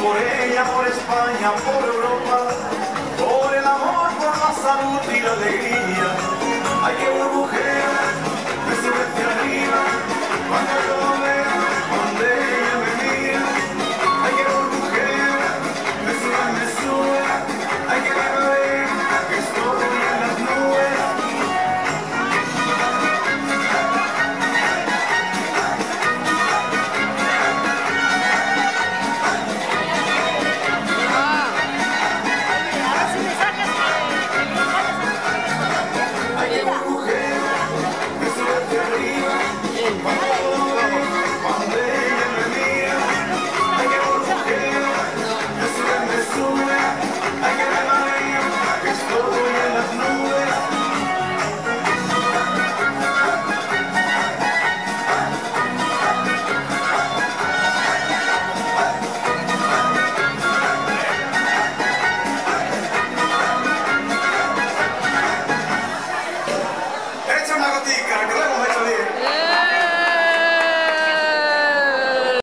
por ella, por España, por Europa, por el amor, por la salud y la alegría. Hay que una mujer que sube hacia arriba cuando yo